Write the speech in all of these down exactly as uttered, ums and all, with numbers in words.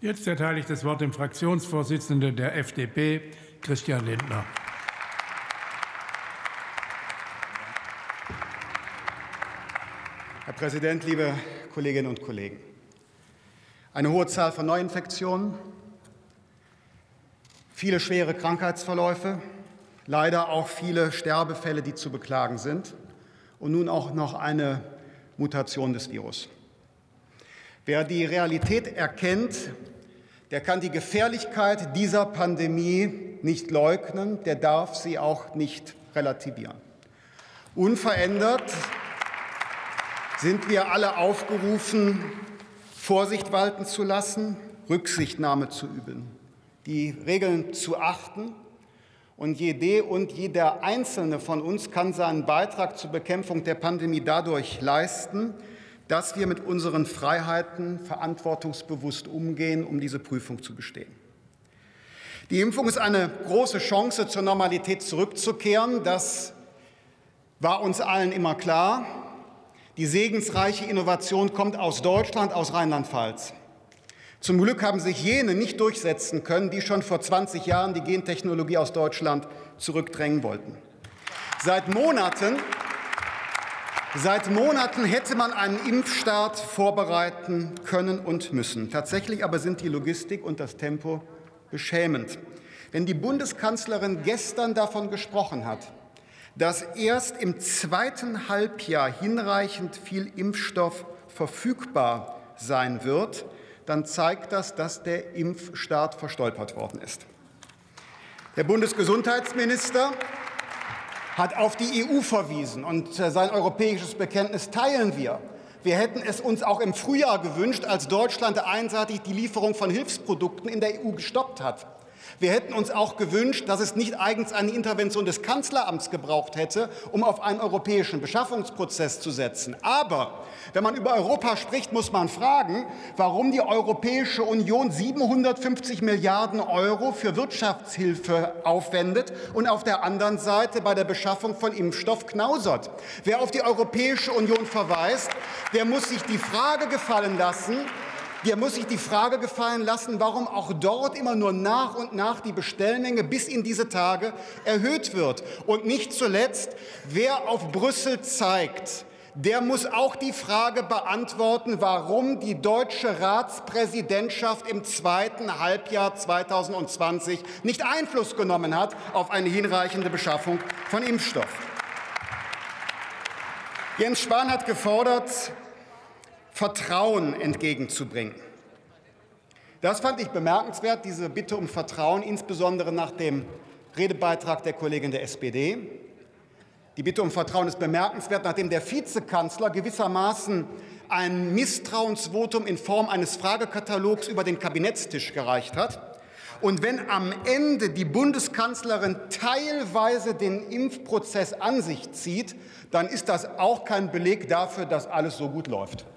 Jetzt erteile ich das Wort dem Fraktionsvorsitzenden der F D P, Christian Lindner. Herr Präsident, liebe Kolleginnen und Kollegen! Eine hohe Zahl von Neuinfektionen, viele schwere Krankheitsverläufe, leider auch viele Sterbefälle, die zu beklagen sind, und nun auch noch eine Mutation des Virus. Wer die Realität erkennt, der kann die Gefährlichkeit dieser Pandemie nicht leugnen, der darf sie auch nicht relativieren. Unverändert sind wir alle aufgerufen, Vorsicht walten zu lassen, Rücksichtnahme zu üben, die Regeln zu achten. Und jede und jeder Einzelne von uns kann seinen Beitrag zur Bekämpfung der Pandemie dadurch leisten, dass wir mit unseren Freiheiten verantwortungsbewusst umgehen, um diese Prüfung zu bestehen. Die Impfung ist eine große Chance, zur Normalität zurückzukehren. Das war uns allen immer klar. Die segensreiche Innovation kommt aus Deutschland, aus Rheinland-Pfalz. Zum Glück haben sich jene nicht durchsetzen können, die schon vor zwanzig Jahren die Gentechnologie aus Deutschland zurückdrängen wollten. Seit Monaten, seit Monaten hätte man einen Impfstart vorbereiten können und müssen. Tatsächlich aber sind die Logistik und das Tempo beschämend. Wenn die Bundeskanzlerin gestern davon gesprochen hat, dass erst im zweiten Halbjahr hinreichend viel Impfstoff verfügbar sein wird, dann zeigt das, dass der Impfstart verstolpert worden ist. Der Bundesgesundheitsminister hat auf die E U verwiesen, und sein europäisches Bekenntnis teilen wir. Wir hätten es uns auch im Frühjahr gewünscht, als Deutschland einseitig die Lieferung von Hilfsprodukten in der E U gestoppt hat. Wir hätten uns auch gewünscht, dass es nicht eigens eine Intervention des Kanzleramts gebraucht hätte, um auf einen europäischen Beschaffungsprozess zu setzen. Aber wenn man über Europa spricht, muss man fragen, warum die Europäische Union siebenhundertfünfzig Milliarden Euro für Wirtschaftshilfe aufwendet und auf der anderen Seite bei der Beschaffung von Impfstoff knausert. Wer auf die Europäische Union verweist, der muss sich die Frage gefallen lassen, Der muss sich die Frage gefallen lassen, warum auch dort immer nur nach und nach die Bestellmenge bis in diese Tage erhöht wird. Und nicht zuletzt, wer auf Brüssel zeigt, der muss auch die Frage beantworten, warum die deutsche Ratspräsidentschaft im zweiten Halbjahr zweitausendzwanzig nicht Einfluss genommen hat auf eine hinreichende Beschaffung von Impfstoff. Jens Spahn hat gefordert, Vertrauen entgegenzubringen. Das fand ich bemerkenswert, diese Bitte um Vertrauen, insbesondere nach dem Redebeitrag der Kollegin der S P D. Die Bitte um Vertrauen ist bemerkenswert, nachdem der Vizekanzler gewissermaßen ein Misstrauensvotum in Form eines Fragekatalogs über den Kabinettstisch gereicht hat. Und wenn am Ende die Bundeskanzlerin teilweise den Impfprozess an sich zieht, dann ist das auch kein Beleg dafür, dass alles so gut läuft.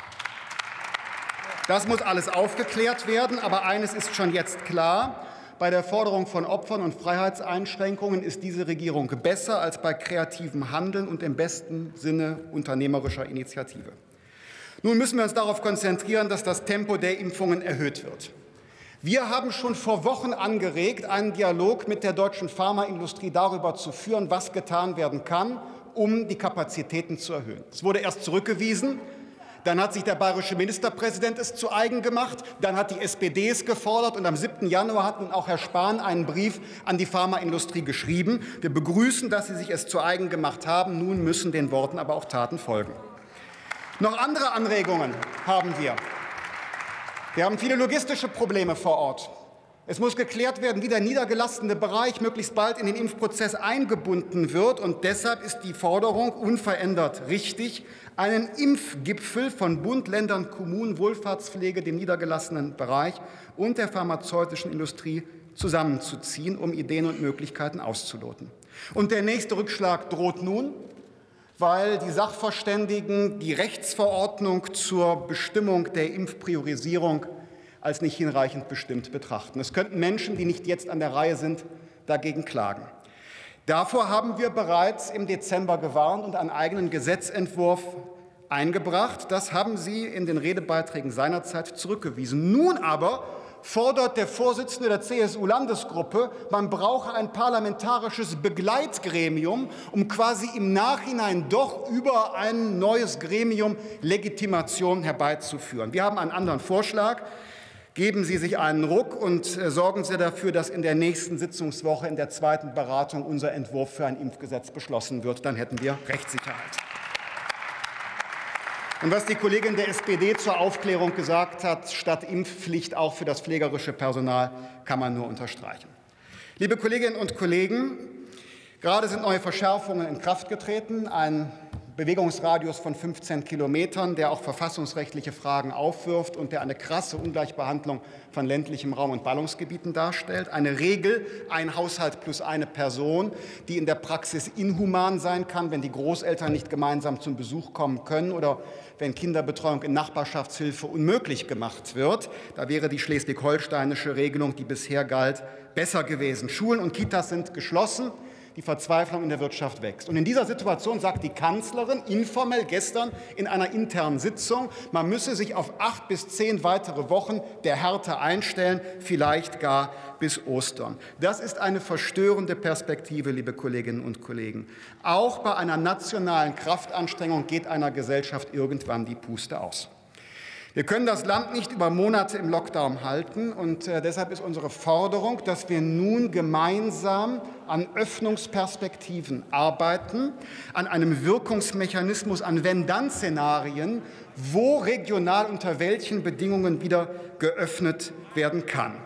Das muss alles aufgeklärt werden, aber eines ist schon jetzt klar. Bei der Forderung von Opfern und Freiheitseinschränkungen ist diese Regierung besser als bei kreativem Handeln und im besten Sinne unternehmerischer Initiative. Nun müssen wir uns darauf konzentrieren, dass das Tempo der Impfungen erhöht wird. Wir haben schon vor Wochen angeregt, einen Dialog mit der deutschen Pharmaindustrie darüber zu führen, was getan werden kann, um die Kapazitäten zu erhöhen. Es wurde erst zurückgewiesen. Dann hat sich der bayerische Ministerpräsident es zu eigen gemacht. Dann hat die S P D es gefordert. Und am siebten Januar hat nun auch Herr Spahn einen Brief an die Pharmaindustrie geschrieben. Wir begrüßen, dass Sie sich es zu eigen gemacht haben. Nun müssen den Worten aber auch Taten folgen. Noch andere Anregungen haben wir. Wir haben viele logistische Probleme vor Ort. Es muss geklärt werden, wie der niedergelassene Bereich möglichst bald in den Impfprozess eingebunden wird. Und deshalb ist die Forderung unverändert richtig, einen Impfgipfel von Bund, Ländern, Kommunen, Wohlfahrtspflege, dem niedergelassenen Bereich und der pharmazeutischen Industrie zusammenzuziehen, um Ideen und Möglichkeiten auszuloten. Und der nächste Rückschlag droht nun, weil die Sachverständigen die Rechtsverordnung zur Bestimmung der Impfpriorisierung als nicht hinreichend bestimmt betrachten. Es könnten Menschen, die nicht jetzt an der Reihe sind, dagegen klagen. Davor haben wir bereits im Dezember gewarnt und einen eigenen Gesetzentwurf eingebracht. Das haben Sie in den Redebeiträgen seinerzeit zurückgewiesen. Nun aber fordert der Vorsitzende der C S U-Landesgruppe, man brauche ein parlamentarisches Begleitgremium, um quasi im Nachhinein doch über ein neues Gremium Legitimation herbeizuführen. Wir haben einen anderen Vorschlag. Geben Sie sich einen Ruck und sorgen Sie dafür, dass in der nächsten Sitzungswoche in der zweiten Beratung unser Entwurf für ein Impfgesetz beschlossen wird. Dann hätten wir Rechtssicherheit. Und was die Kollegin der S P D zur Aufklärung gesagt hat, statt Impfpflicht auch für das pflegerische Personal, kann man nur unterstreichen. Liebe Kolleginnen und Kollegen, gerade sind neue Verschärfungen in Kraft getreten. Ein Bewegungsradius von fünfzehn Kilometern, der auch verfassungsrechtliche Fragen aufwirft und der eine krasse Ungleichbehandlung von ländlichem Raum und Ballungsgebieten darstellt. Eine Regel, ein Haushalt plus eine Person, die in der Praxis inhuman sein kann, wenn die Großeltern nicht gemeinsam zum Besuch kommen können oder wenn Kinderbetreuung in Nachbarschaftshilfe unmöglich gemacht wird. Da wäre die schleswig-holsteinische Regelung, die bisher galt, besser gewesen. Schulen und Kitas sind geschlossen. Die Verzweiflung in der Wirtschaft wächst. Und in dieser Situation sagt die Kanzlerin informell gestern in einer internen Sitzung, man müsse sich auf acht bis zehn weitere Wochen der Härte einstellen, vielleicht gar bis Ostern. Das ist eine verstörende Perspektive, liebe Kolleginnen und Kollegen. Auch bei einer nationalen Kraftanstrengung geht einer Gesellschaft irgendwann die Puste aus. Wir können das Land nicht über Monate im Lockdown halten, und äh, deshalb ist unsere Forderung, dass wir nun gemeinsam an Öffnungsperspektiven arbeiten, an einem Wirkungsmechanismus, an Wenn-Dann-Szenarien, wo regional unter welchen Bedingungen wieder geöffnet werden kann.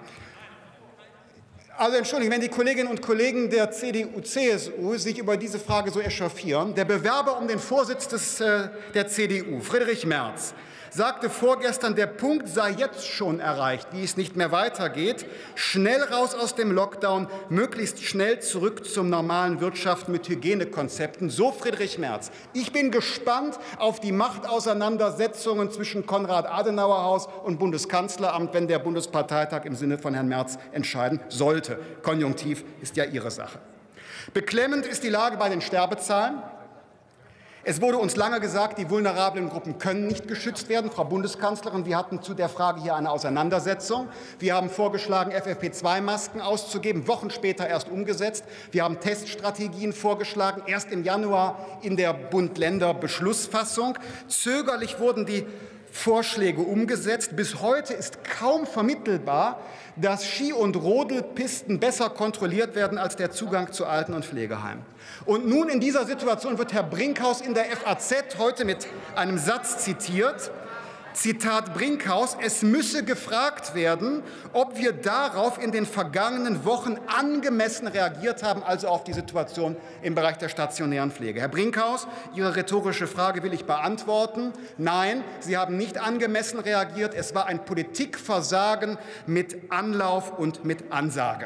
Also entschuldigen, wenn die Kolleginnen und Kollegen der C D U C S U sich über diese Frage so echauffieren, der Bewerber um den Vorsitz des, äh, der C D U, Friedrich Merz, sagte vorgestern, der Punkt sei jetzt schon erreicht, wie es nicht mehr weitergeht. Schnell raus aus dem Lockdown, möglichst schnell zurück zur normalen Wirtschaft mit Hygienekonzepten. So Friedrich Merz. Ich bin gespannt auf die Machtauseinandersetzungen zwischen Konrad-Adenauer-Haus und Bundeskanzleramt, wenn der Bundesparteitag im Sinne von Herrn Merz entscheiden sollte. Konjunktiv ist ja Ihre Sache. Beklemmend ist die Lage bei den Sterbezahlen. Es wurde uns lange gesagt, die vulnerablen Gruppen können nicht geschützt werden. Frau Bundeskanzlerin, wir hatten zu der Frage hier eine Auseinandersetzung. Wir haben vorgeschlagen, F F P zwei Masken auszugeben, Wochen später erst umgesetzt. Wir haben Teststrategien vorgeschlagen, erst im Januar in der Bund-Länder-Beschlussfassung. Zögerlich wurden die Vorschläge umgesetzt. Bis heute ist kaum vermittelbar, dass Ski- und Rodelpisten besser kontrolliert werden als der Zugang zu Alten- und Pflegeheimen. Und nun in dieser Situation wird Herr Brinkhaus in der F A Z heute mit einem Satz zitiert. Zitat Brinkhaus: Es müsse gefragt werden, ob wir darauf in den vergangenen Wochen angemessen reagiert haben, also auf die Situation im Bereich der stationären Pflege. Herr Brinkhaus, Ihre rhetorische Frage will ich beantworten. Nein, Sie haben nicht angemessen reagiert. Es war ein Politikversagen mit Anlauf und mit Ansage.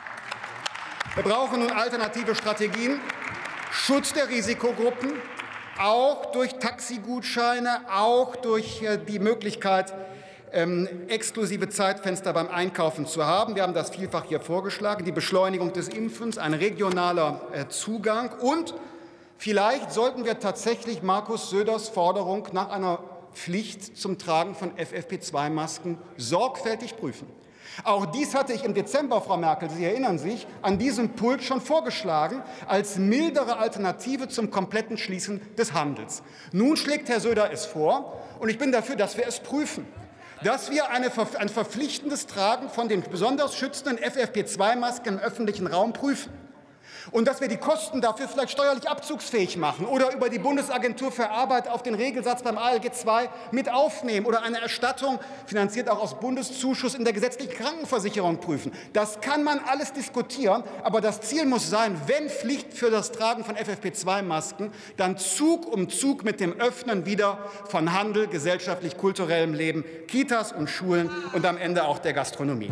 Wir brauchen nun alternative Strategien, Schutz der Risikogruppen, auch durch Taxigutscheine, auch durch die Möglichkeit, ähm, exklusive Zeitfenster beim Einkaufen zu haben. Wir haben das vielfach hier vorgeschlagen, die Beschleunigung des Impfens, ein regionaler äh, Zugang. Und vielleicht sollten wir tatsächlich Markus Söders Forderung nach einer Pflicht zum Tragen von F F P zwei Masken sorgfältig prüfen. Auch dies hatte ich im Dezember, Frau Merkel, Sie erinnern sich, an diesem Pult schon vorgeschlagen, als mildere Alternative zum kompletten Schließen des Handels. Nun schlägt Herr Söder es vor, und ich bin dafür, dass wir es prüfen, dass wir eine, ein verpflichtendes Tragen von den besonders schützenden F F P zwei Masken im öffentlichen Raum prüfen. Und dass wir die Kosten dafür vielleicht steuerlich abzugsfähig machen oder über die Bundesagentur für Arbeit auf den Regelsatz beim A L G zwei mit aufnehmen oder eine Erstattung, finanziert auch aus Bundeszuschuss, in der gesetzlichen Krankenversicherung prüfen. Das kann man alles diskutieren, aber das Ziel muss sein, wenn Pflicht für das Tragen von F F P zwei Masken, dann Zug um Zug mit dem Öffnen wieder von Handel, gesellschaftlich-kulturellem Leben, Kitas und Schulen und am Ende auch der Gastronomie.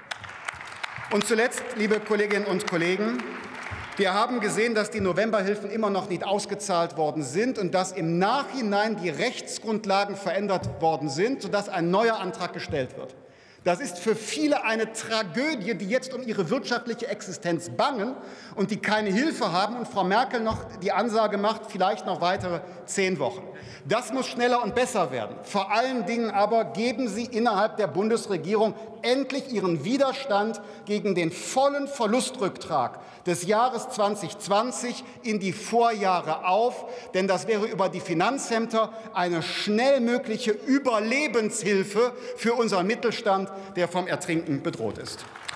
Und zuletzt, liebe Kolleginnen und Kollegen, wir haben gesehen, dass die Novemberhilfen immer noch nicht ausgezahlt worden sind und dass im Nachhinein die Rechtsgrundlagen verändert worden sind, sodass ein neuer Antrag gestellt wird. Das ist für viele eine Tragödie, die jetzt um ihre wirtschaftliche Existenz bangen und die keine Hilfe haben. Und Frau Merkel noch die Ansage macht, vielleicht noch weitere zehn Wochen. Das muss schneller und besser werden. Vor allen Dingen aber geben Sie innerhalb der Bundesregierung endlich ihren Widerstand gegen den vollen Verlustrücktrag des Jahres zweitausendzwanzig in die Vorjahre auf, denn das wäre über die Finanzämter eine schnell mögliche Überlebenshilfe für unseren Mittelstand, der vom Ertrinken bedroht ist.